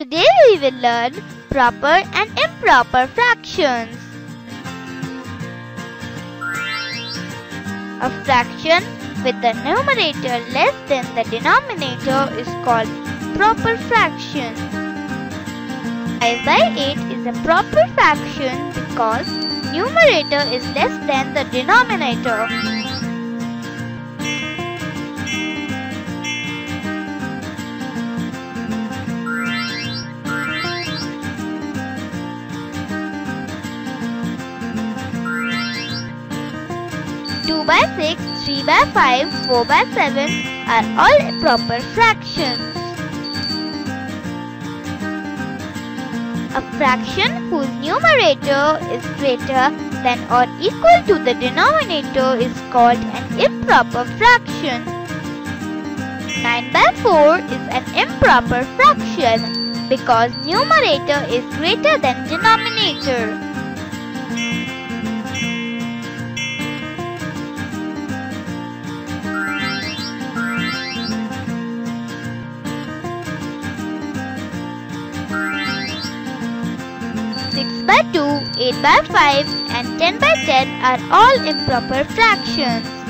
Today we will learn proper and improper fractions. A fraction with the numerator less than the denominator is called proper fraction. 5/8 is a proper fraction because numerator is less than the denominator. Two by 6, 3 by 5, 4 by 7 are all proper fractions. A fraction whose numerator is greater than or equal to the denominator is called an improper fraction. 9 by 4 is an improper fraction because numerator is greater than denominator. 6 by 2, 8 by 5 and 10 by 10 are all improper fractions.